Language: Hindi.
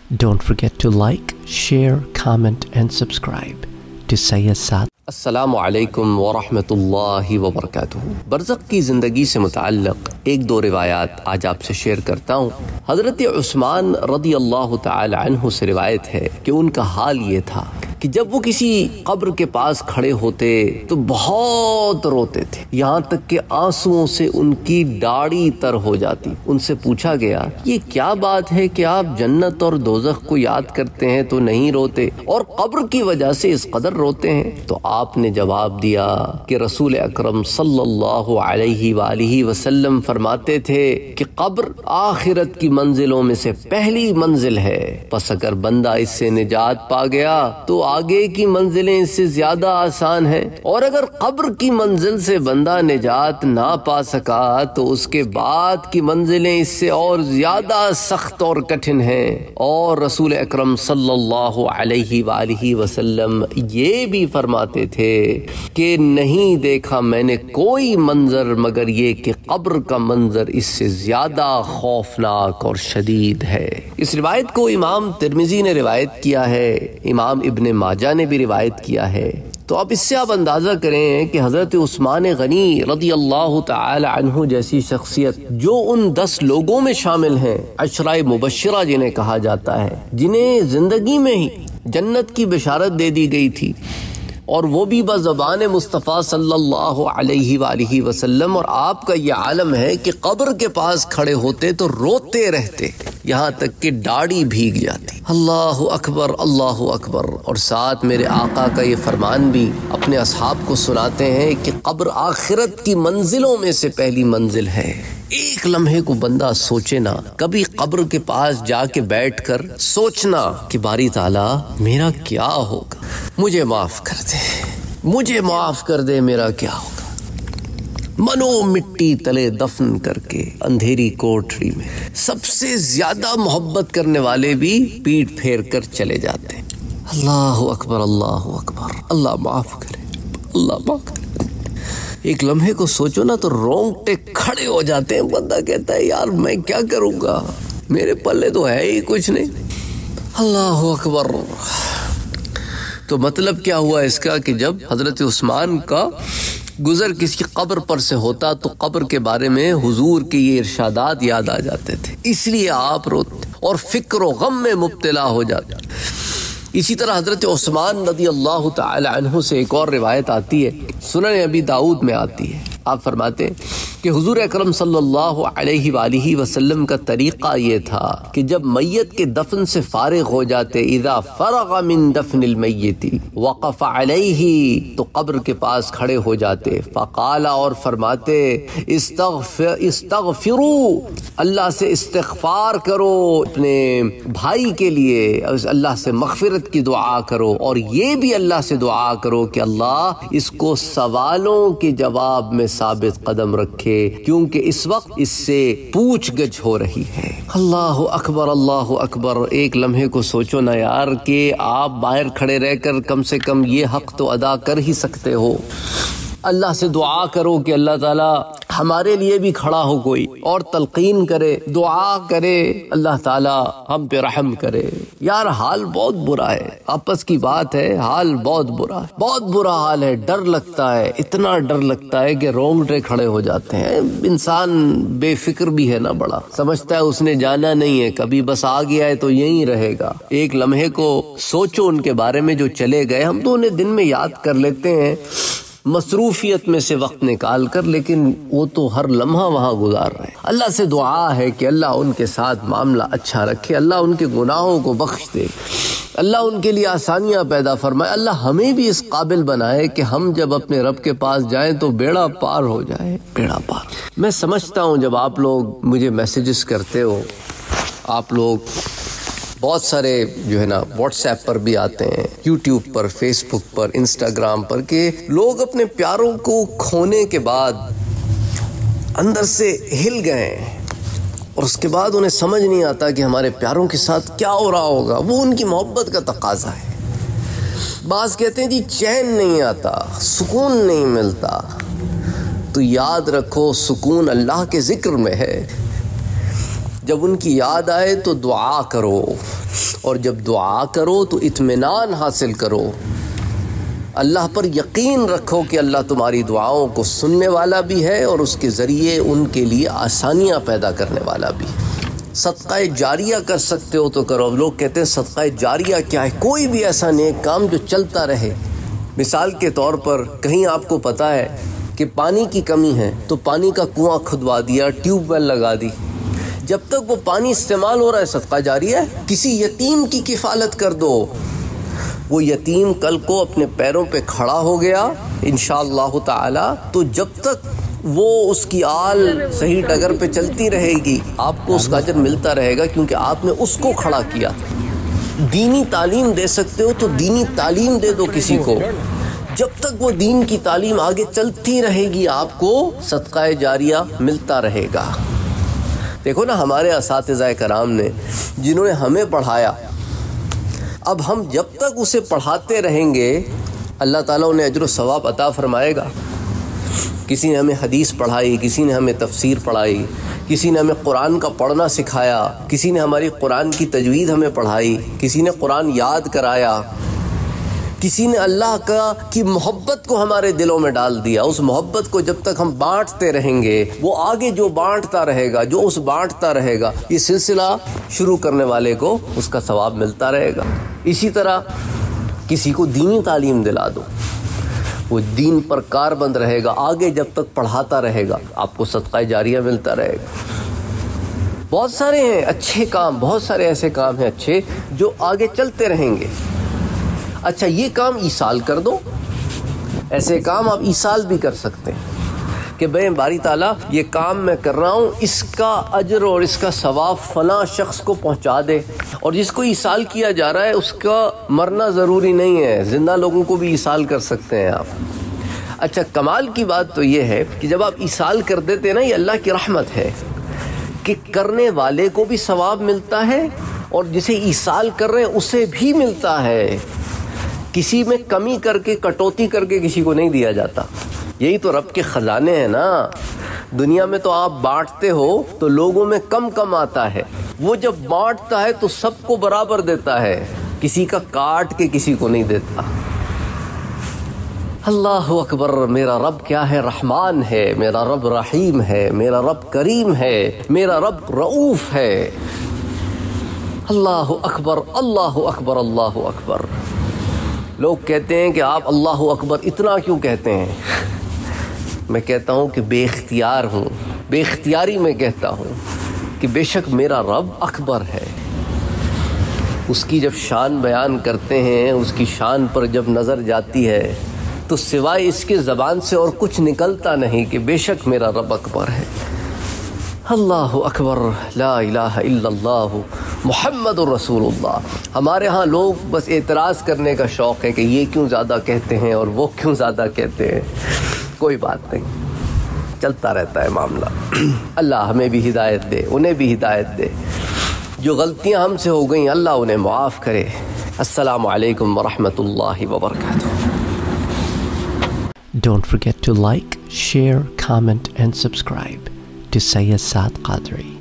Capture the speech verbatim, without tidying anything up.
Don't forget to like, share, comment and subscribe to Sayyid Saad. अस्सलामु अलैकुम व रहमतुल्लाहि व बरकातुहू। बरज़ख की ज़िंदगी से मुतअल्लिक़ एक दो रिवायात आज आपसे शेयर करता हूँ। हज़रत उस्मान रज़ी अल्लाह तआला अन्हु से रिवायत है कि उनका हाल ये था कि जब वो किसी कब्र के पास खड़े होते तो बहुत रोते थे, यहाँ तक कि आंसुओं से उनकी दाढ़ी तर हो जाती। उनसे पूछा गया, ये क्या बात है कि आप जन्नत और दोज़ख को याद करते हैं तो नहीं रोते और कब्र की वजह से इस कदर रोते हैं? तो आपने जवाब दिया कि रसूल अकरम सल्लल्लाहु अलैहि वालिहि वसल्लम फरमाते थे कि कब्र आखिरत की मंजिलों में से पहली मंजिल है, बस अगर बंदा इससे निजात पा गया तो आगे की मंजिलें इससे ज्यादा आसान हैं, और अगर कब्र की मंजिल से बंदा निजात ना पा सका तो उसके बाद की मंजिलें इससे और ज्यादा सख्त और कठिन हैं। और रसूल अकरम सल्लल्लाहु अलैहि वालिहि वसल्लम ये भी फरमाते थे कि नहीं देखा मैंने कोई मंजर मगर ये कि कब्र का मंजर इससे ज्यादा खौफनाक और शदीद है। इस रिवायत को इमाम तिर्मिज़ी ने रिवायत किया है, इमाम इब्ने माजा ने भी रिवायत किया है। तो अब इससे आप अंदाजा करें कि हजरत उस्मान गनी रज़ी अल्लाह तआला अन्हु जैसी शख्सियत जो उन दस लोगों में शामिल हैं, अशराए मुबश्शिरा जिन्हें कहा जाता है, जिन्हें जिंदगी में ही जन्नत की बिशारत दे दी गई थी, और वो भी बज़बान मुस्तफ़ा सल्लल्लाहु अलैहि वालिहि वसल्लम, और आपका ये आलम है कि कब्र के पास खड़े होते तो रोते रहते, यहाँ तक कि दाढ़ी भीग जाती। अल्लाहु अकबर, अल्लाहु अकबर। और साथ मेरे आका का ये फरमान भी अपने असहाब को सुनाते हैं कि कब्र आखिरत की मंजिलों में से पहली मंजिल है। एक लम्हे को बंदा सोचे ना, कभी कब्र के पास जाके बैठकर सोचना कि बारी ताला मेरा क्या होगा, मुझे माफ कर दे, मुझे माफ कर दे, मेरा क्या होगा। मनो मिट्टी तले दफन करके अंधेरी कोठरी में सबसे ज्यादा मोहब्बत करने वाले भी पीठ फेर कर चले जाते हैं। अल्लाह अकबर, अल्लाह अकबर, अल्लाह माफ करे, अल्लाह माफ करे। एक लम्हे को सोचो ना तो रोंगटे खड़े हो जाते हैं। बंदा कहता है यार मैं क्या करूंगा, मेरे पल्ले तो है ही कुछ नहीं। अल्लाह अकबर। तो मतलब क्या हुआ इसका कि जब हजरत उस्मान का गुजर किसी कब्र पर से होता तो कब्र के बारे में हुजूर के ये इरशादात याद आ जाते थे, इसलिए आप रोते और फिक्र और गम में मुब्तला हो जाते। इसी तरह हजरत उस्मान रज़ी अल्लाह तआला अन्हु से एक और रिवायत आती है, सुनन अबी दाऊद में आती है। आप फरमाते हैं कि हुजूर अकरम सल्लल्लाहु अलैहि वालिहि वसल्लम का तरीक़ा ये था कि जब मैयत के दफन से फारिग हो जाते, इज़ा फ़रग़ मिन दफ़निल मय्यति वक़फ़ अलैहि, तो कब्र के पास खड़े हो जाते, फ़क़ाला, और फरमाते, इस्तग़फ़िर इस्तग़फ़िरू, अल्लाह से इस्तिग़फ़ार करो, अपने भाई के लिए अल्लाह से मग़फ़िरत की दुआ करो, और ये भी अल्लाह से दुआ करो कि अल्लाह इसको सवालों के जवाब में साबित कदम रखे, क्योंकि इस वक्त इससे पूछ गछ हो रही है। अल्लाह अकबर, अल्लाह अकबर। एक लम्हे को सोचो ना यार कि आप बाहर खड़े रहकर कम से कम ये हक तो अदा कर ही सकते हो। अल्लाह से दुआ करो कि अल्लाह ताला हमारे लिए भी खड़ा हो कोई और तलकीन करे, दुआ करे, अल्लाह ताला हम पे रहम करे। यार हाल बहुत बुरा है, आपस की बात है, हाल बहुत बुरा है, बहुत बुरा हाल है। डर लगता है, इतना डर लगता है कि रोंगटे खड़े हो जाते हैं। इंसान बेफिक्र भी है ना, बड़ा समझता है उसने जाना नहीं है कभी, बस आ गया है तो यहीं रहेगा। एक लम्हे को सोचो उनके बारे में जो चले गए, हम तो उन्हें दिन में याद कर लेते हैं मसरूफियत में से वक्त निकाल कर, लेकिन वो तो हर लम्हा वहाँ गुजार रहे हैं। अल्लाह से दुआ है कि अल्लाह उनके साथ मामला अच्छा रखे, अल्लाह उनके गुनाहों को बख्श दे, अल्लाह उनके लिए आसानियाँ पैदा फरमाए, अल्लाह हमें भी इस काबिल बनाए कि हम जब अपने रब के पास जाएं तो बेड़ा पार हो जाए, बेड़ा पार। मैं समझता हूँ जब आप लोग मुझे मैसेजेस करते हो, आप लोग बहुत सारे जो है ना व्हाट्सएप पर भी आते हैं, यूट्यूब पर, फेसबुक पर, इंस्टाग्राम पर, कि लोग अपने प्यारों को खोने के बाद अंदर से हिल गए और उसके बाद उन्हें समझ नहीं आता कि हमारे प्यारों के साथ क्या हो रहा होगा। वो उनकी मोहब्बत का तकाजा है। बाज़ कहते हैं जी चैन नहीं आता, सुकून नहीं मिलता, तो याद रखो सुकून अल्लाह के जिक्र में है। जब उनकी याद आए तो दुआ करो, और जब दुआ करो तो इत्मीनान हासिल करो। अल्लाह पर यकीन रखो कि अल्लाह तुम्हारी दुआओं को सुनने वाला भी है और उसके ज़रिए उनके लिए आसानियाँ पैदा करने वाला भी। सदका जारिया कर सकते हो तो करो। अब लोग कहते हैं सदका जारिया क्या है? कोई भी ऐसा नेक काम जो चलता रहे। मिसाल के तौर पर कहीं आपको पता है कि पानी की कमी है तो पानी का कुआं खुदवा दिया, ट्यूबवेल लगा दी, जब तक वो पानी इस्तेमाल हो रहा है सदका जारिया है। किसी यतीम की किफ़ालत कर दो, वो यतीम कल को अपने पैरों पे खड़ा हो गया इंशाअल्लाह ताला, तो जब तक वो उसकी आल सही डगर पे चलती रहेगी आपको उसका अजर मिलता रहेगा, क्योंकि आपने उसको खड़ा किया। दीनी तालीम दे सकते हो तो दीनी तालीम दे दो किसी को, जब तक वो दीन की तालीम आगे चलती रहेगी आपको सदका जारिया मिलता रहेगा। देखो ना, हमारे असातिज़ा कराम ने जिन्होंने हमें पढ़ाया, अब हम जब तक उसे पढ़ाते रहेंगे अल्लाह ताला उन्हें अजर व सवाब अता फरमाएगा। किसी ने हमें हदीस पढ़ाई, किसी ने हमें तफसीर पढ़ाई, किसी ने हमें कुरान का पढ़ना सिखाया, किसी ने हमारी कुरान की तजवीद हमें पढ़ाई, किसी ने कुरान याद कराया, किसी ने अल्लाह का की मोहब्बत को हमारे दिलों में डाल दिया। उस मोहब्बत को जब तक हम बांटते रहेंगे वो आगे जो बांटता रहेगा, जो उस बांटता रहेगा, ये सिलसिला शुरू करने वाले को उसका सवाब मिलता रहेगा। इसी तरह किसी को दीनी तालीम दिला दो, वो दीन पर कारबंद रहेगा, आगे जब तक पढ़ाता रहेगा आपको सदका जारिया मिलता रहेगा। बहुत सारे हैं अच्छे काम, बहुत सारे ऐसे काम हैं अच्छे जो आगे चलते रहेंगे। अच्छा, ये काम ईसाल कर दो, ऐसे काम आप ईसाल भी कर सकते हैं कि भाई बारी ताला ये काम मैं कर रहा हूँ, इसका अजर और इसका सवाब फला शख्स को पहुँचा दे। और जिसको ईसाल किया जा रहा है उसका मरना ज़रूरी नहीं है, ज़िंदा लोगों को भी ईसाल कर सकते हैं आप। अच्छा, कमाल की बात तो ये है कि जब आप ईसाल कर देते हैं ना, ये अल्लाह की रहमत है कि करने वाले को भी सवाब मिलता है और जिसे ईसाल कर रहे हैं उसे भी मिलता है। किसी में कमी करके, कटौती करके किसी को नहीं दिया जाता। यही तो रब के ख़जाने हैं ना। दुनिया में तो आप बांटते हो तो लोगों में कम कम आता है, वो जब बांटता है तो सबको बराबर देता है, किसी का काट के किसी को नहीं देता। अल्लाह अकबर। मेरा रब क्या है? रहमान है, मेरा रब रहीम है, मेरा रब करीम है, मेरा रब रऊफ है। अल्लाह अकबर, अल्लाह अकबर, अल्लाह अकबर। लोग कहते हैं कि आप अल्लाह अकबर इतना क्यों कहते हैं? मैं कहता हूँ कि बेख्तियार हूँ, बेख्तियारी में कहता हूँ कि बेशक मेरा रब अकबर है। उसकी जब शान बयान करते हैं, उसकी शान पर जब नज़र जाती है तो सिवाय इसके ज़बान से और कुछ निकलता नहीं कि बेशक मेरा रब अकबर है। अल्लाह अकबर, ला इलाहा इल्लल्लाह मुहम्मदुर रसूलुल्लाह। हमारे यहाँ लोग बस एतराज़ करने का शौक़ है कि ये क्यों ज़्यादा कहते हैं और वो क्यों ज़्यादा कहते हैं। कोई बात नहीं, चलता रहता है मामला। अल्लाह हमें भी हिदायत दे, उन्हें भी हिदायत दे। जो गलतियाँ हमसे हो गई अल्लाह उन्हें माफ़ करे। अस्सलामु अलैकुम व रहमतुल्लाहि व बरकातुहू। Don't forget to like, share, comment and subscribe to Sayyid Saad Qadri.